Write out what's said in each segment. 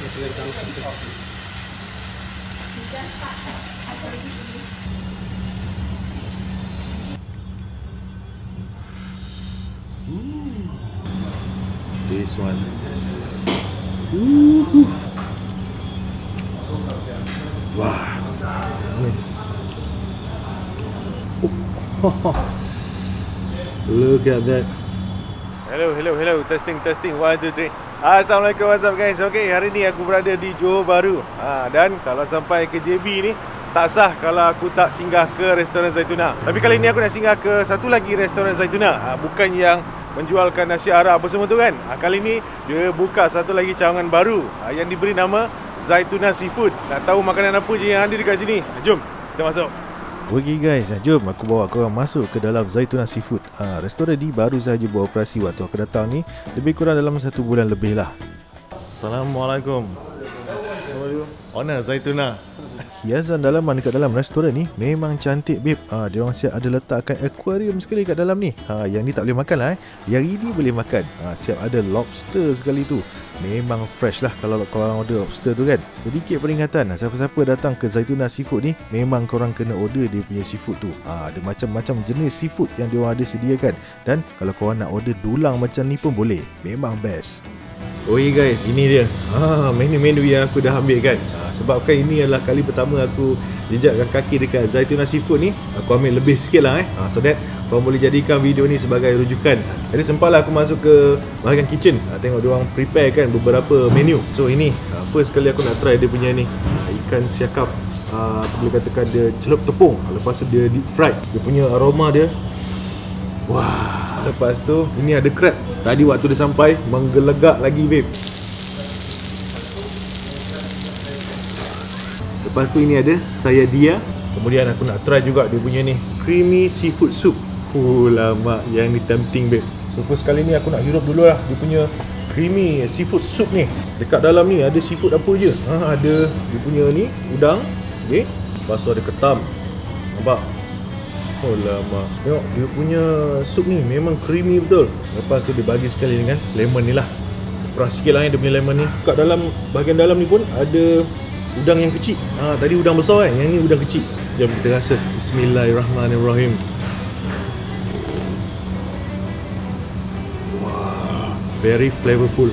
This one. Wah. Look at that. Hello. Testing. 1, 2, 3. Assalamualaikum, what's up guys? Okay, hari ni aku berada di Johor Bahru. Dan kalau sampai ke JB ni, tak sah kalau aku tak singgah ke restoran Zaituna. Tapi kali ni aku nak singgah ke satu lagi restoran Zaituna. Bukan yang menjualkan nasi Arab apa semua tu kan. Kali ni dia buka satu lagi cawangan baru yang diberi nama Zaituna Seafood. Nak tahu makanan apa je yang ada dekat sini? Jom kita masuk. Okay guys, jom aku bawa korang masuk ke dalam Zaituna Seafood. Restoran ni baru sahaja beroperasi waktu aku datang ni. Lebih kurang dalam 1 bulan lebih lah. Assalamualaikum. Ona Zaituna. Hiasan dalaman dekat dalam restoran ni memang cantik babe. Dia orang siap ada letakkan aquarium sekali kat dalam ni. Yang ni tak boleh makan lah Yang ini boleh makan. Siap ada lobster sekali tu. Memang fresh lah kalau korang order lobster tu kan. Sedikit peringatan, siapa-siapa datang ke Zaituna Seafood ni, memang korang kena order dia punya seafood tu. Ada macam-macam jenis seafood yang dia orang ada sediakan. Dan kalau korang nak order dulang macam ni pun boleh. Memang best. Okay guys, ini dia menu-menu yang aku dah ambil kan. Sebabkan ini adalah kali pertama aku jejakkan kaki dekat Zaituna Seafood ni, aku ambil lebih sikit lah so that korang boleh jadikan video ni sebagai rujukan. Jadi sempatlah aku masuk ke bahagian kitchen, tengok diorang prepare kan beberapa menu. So ini first kali aku nak try dia punya ni ikan siakap. Aku boleh katakan dia celup tepung, lepas tu dia deep fried. Dia punya aroma dia, wah. Lepas tu ini ada crab. Tadi waktu dia sampai menggelegak lagi babe. Lepas tu ini ada sayadia. Kemudian aku nak try juga dia punya ni creamy seafood soup. Lama yang ni tempting babe. So first kali ni aku nak hirup dulu lah dia punya creamy seafood soup ni. Dekat dalam ni ada seafood apa je. Ada dia punya ni udang. Okay. Lepas tu ada ketam. Nampak? Lama. Tengok dia punya sup ni memang creamy betul. Lepas tu dia bagi sekali dengan lemon ni lah. Peras sikit lah dia punya lemon ni. Kat dalam bahagian dalam ni pun ada udang yang kecil. Tadi udang besar kan, yang ni udang kecil. Jom kita rasa. Bismillahirrahmanirrahim. Wah, very flavorful.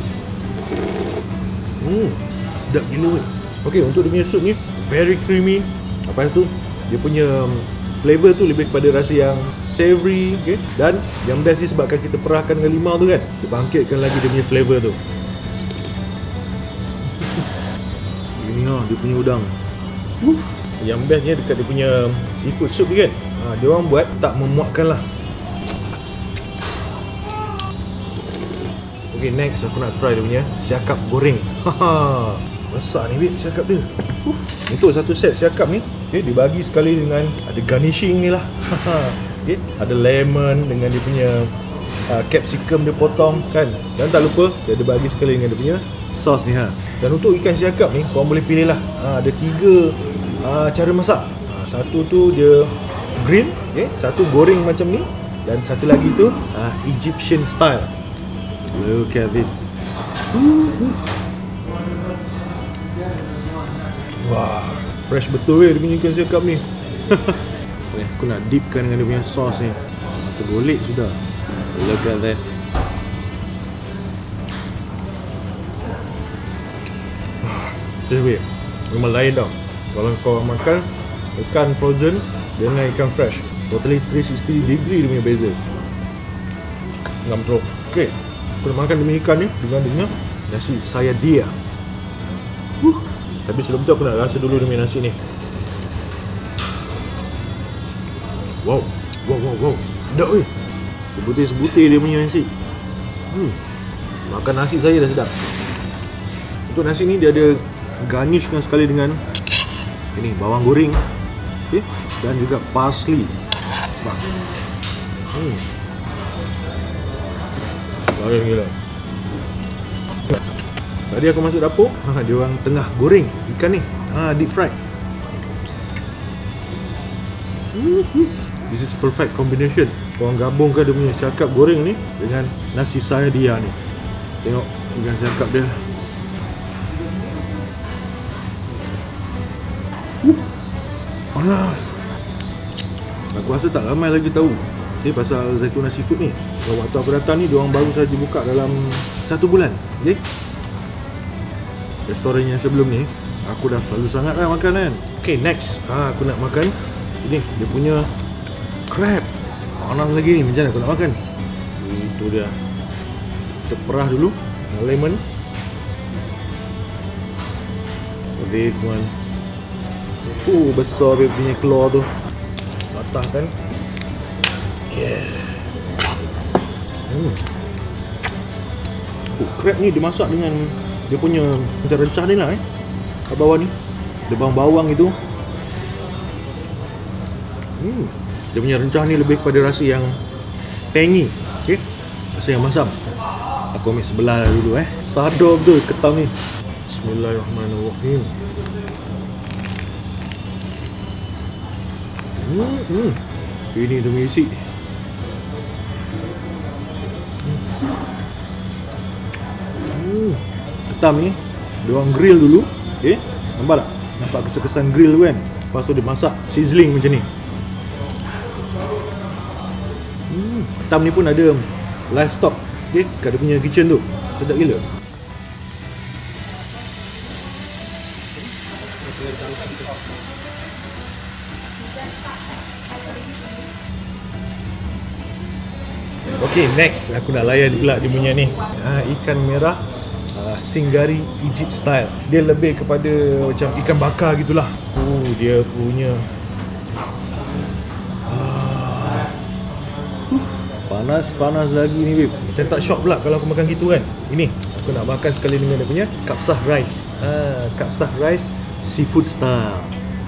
Sedap gila weh. Okay, untuk dia punya sup ni very creamy. Lepas tu dia punya flavor tu lebih kepada rasa yang savory, okay? Dan yang best ni sebabkan kita perahkan dengan limau tu kan, dia bangkitkan lagi dia punya flavor tu. Ini dia punya udang. Yang bestnya dekat dia punya seafood soup ni kan, dia orang buat tak memuakkan lah. Okay, next aku nak try dia punya siakap goreng. Besar ni babe siakap dia. Untuk satu set siakap ni, okay, dibagi sekali dengan ada garnishing ni lah. Okay, ada lemon dengan dia punya capsicum dia potong kan. Dan tak lupa dia ada bagi sekali dengan dia punya sos ni Dan untuk ikan siakap ni korang boleh pilih lah. Ada 3 cara masak. Satu tu dia grill, okay, satu goreng macam ni, dan satu lagi tu Egyptian style. Look at this. Wah, fresh betul weh dia punya ikan siakap ni. Aku nak dipkan dengan dia punya sos ni. Tergolek sudah. Look at that. Weh, memang lain tau. Kalau kau makan ikan frozen dengan ikan fresh, totally 360 degree dia punya beza. Ngam teruk. Okay, aku nak makan dia punya ikan ni dengan dia punya nasi sayadia. Tapi sebelum tu aku nak rasa dulu dia punya nasi ni. Wow. Sedap weh. Sebutir-sebutir dia punya nasi. Makan nasi saya dah sedap. Untuk nasi ni dia ada garnishkan sekali dengan ini bawang goreng, okay, dan juga parsley. Lain gila. Tadi aku masuk dapur, dia orang tengah goreng ikan ni, deep fried. This is perfect combination. Korang gabungkan dia punya siakap goreng ni dengan nasi sayadia ni. Tengok ikan siakap dia. Panas. Aku rasa tak ramai lagi tahu pasal Zaituna Seafood ni. Waktu aku datang ni, diorang baru saja buka dalam 1 bulan. Okay? Restoran yang sebelum ni aku dah selalu sangat lah makan kan. Okay, next aku nak makan ini, dia punya crab. Panas lagi ni, macam mana aku nak makan? Itu dia. Kita perah dulu lemon. This one. Besar dia punya keluar tu. Patahkan. Yeah. Crab ni dimasak dengan dia punya macam rencah ni lah kat bawah ni. Ada bawang-bawang itu. Dia punya rencah ni lebih kepada rasa yang tangy. Okay? Rasa yang masam. Aku ambil sebelah dulu Sadar betul ketam ni. Bismillahirrahmanirrahim. Ini dia punya isi. Ketam ni diorang grill dulu. Okay, nampak tak? Nampak kesan-kesan grill tu kan? Lepas tu dia masak sizzling macam ni. Ketam ni pun ada livestock. Okay, kat dia punya kitchen tu. Sedap gila. Okay, next aku nak layan pula dia punya ni ikan merah Singgari Egypt style. Dia lebih kepada macam ikan bakar gitulah. Dia punya panas lagi ni babe. Macam tak shock pula kalau aku makan gitu kan. Ini aku nak makan sekali dengan dia punya kapsah rice. Kapsah rice seafood style.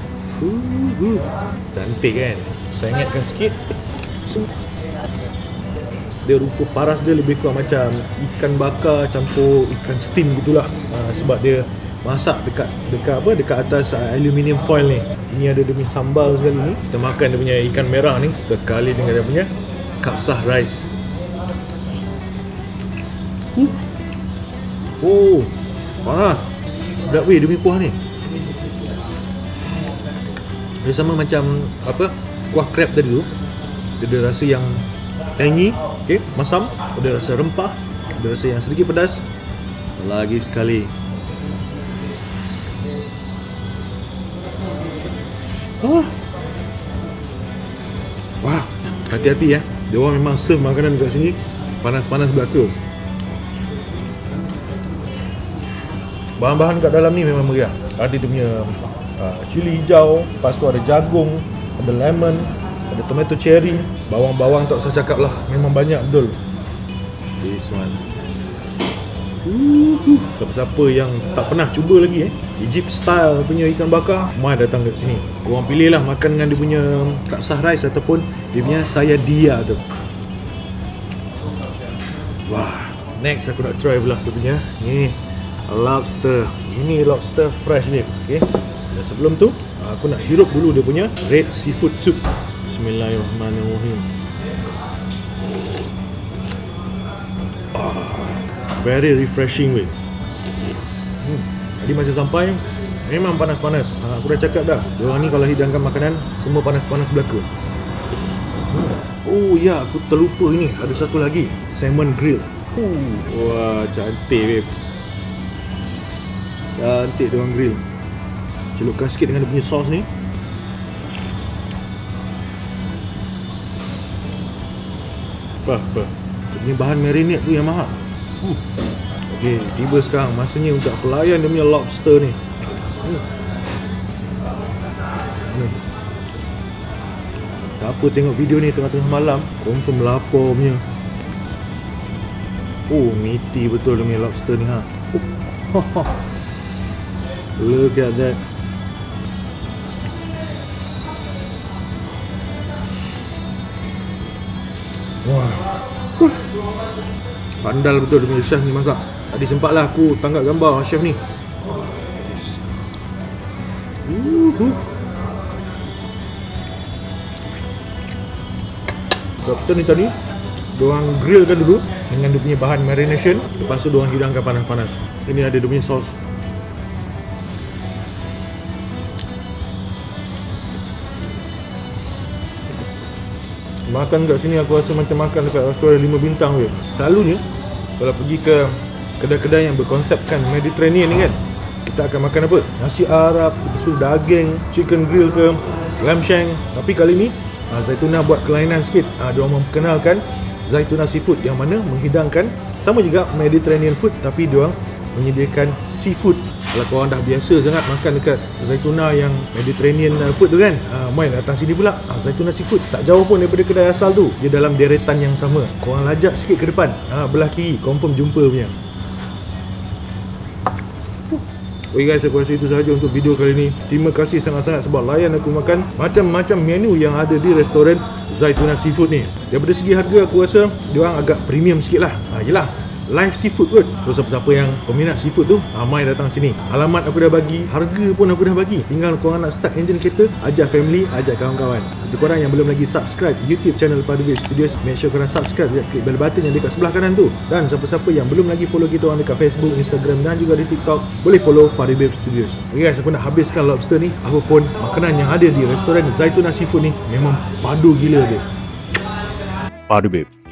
Cantik kan. Saya ingatkan sikit. Dia rupa paras dia lebih kurang macam ikan bakar campur ikan steam gitulah. Sebab dia masak dekat atas aluminium foil ni. Ini ada dia punya sambal sekali ni. Kita makan dia punya ikan merah ni sekali dengan dia punya kapsah rice. Panas. Sedap weh dia punya kuah ni. Dia sama macam kuah crab tadi tu. Dia ada rasa yang tangy, okay, masam, ada rasa rempah, ada rasa yang sedikit pedas. Lagi sekali. Wah, hati-hati ya. Dia orang memang serve makanan dekat sini panas-panas belaka. Bahan-bahan kat dalam ni memang meriah. Ada dia punya cili hijau, lepas tu ada jagung, ada lemon, ada tomato cherry, bawang-bawang tak usah cakap lah, memang banyak betul. This one. Siapa-siapa yang tak pernah cuba lagi Egypt style punya ikan bakar, mai datang kat sini. Korang pilih lah makan dengan dia punya kapsah rice ataupun dia punya sayadia tu. Wah, next aku nak try pula dia punya ni lobster. Ini lobster fresh ni, okay. Dan sebelum tu aku nak hirup dulu dia punya red seafood soup. Bismillahirrahmanirrahim. Very refreshing weh. Tadi masa sampai memang panas-panas. Aku dah cakap dah, diorang ni kalau hidangkan makanan semua panas-panas belaka. Oh ya, aku terlupa ini, ada satu lagi, salmon grill. Wah, cantik babe. Cantik diorang grill. Celupkan sikit dengan dia punya sos ni. Dia punya bahan marinade tu yang mahal. Okey, tiba sekarang masanya untuk aku layan dia punya lobster ni. Tak apa tengok video ni tengah-tengah malam, confirm lapar punya. Meaty betul dia punya lobster ni ha. Look at that. Wah. Pandal betul dia punya chef ni masak. Tadi sempatlah aku tangkap gambar chef ni. Lobster ni tadi diorang grillkan dulu dengan dia punya bahan marination. Lepas tu diorang hidangkan panas-panas. Ini ada dia punya sos. Makan kat sini aku rasa macam makan dekat restoran 5 bintang weh. Selalunya kalau pergi ke kedai-kedai yang berkonsepkan Mediterranean ni kan, kita akan makan apa? Nasi Arab, susu daging, chicken grill ke, lamb shank. Tapi kali ni Zaytuna buat kelainan sikit. Dia orang memperkenalkan Zaytuna Seafood yang mana menghidangkan sama juga Mediterranean food, tapi dia orang menyediakan seafood. Kalau korang dah biasa sangat makan dekat Zaytuna yang Mediterranean food tu kan, main datang sini pula Zaytuna Seafood, tak jauh pun daripada kedai asal tu. Dia dalam deretan yang sama. Korang lajak sikit ke depan, belah kiri confirm jumpa punya. Okay guys, aku rasa itu sahaja untuk video kali ni. Terima kasih sangat-sangat sebab layan aku makan macam-macam menu yang ada di restoran Zaytuna Seafood ni. Daripada segi harga aku rasa diorang agak premium sikit lah. Yelah, live seafood kot. So siapa-siapa yang peminat seafood tu, mai datang sini. Alamat aku dah bagi, harga pun aku dah bagi. Tinggal korang nak start enjin kereta, ajak family, ajak kawan-kawan. Untuk korang yang belum lagi subscribe YouTube channel Padu Babe Studios, make sure korang subscribe dan klik bell button yang dekat sebelah kanan tu. Dan siapa-siapa yang belum lagi follow kita orang dekat Facebook, Instagram dan juga di TikTok, boleh follow Padu Babe Studios. Okay guys, aku nak habiskan lobster ni. Apa pun makanan yang ada di restoran Zaytuna Seafood ni memang padu gila dia. Padu Babe.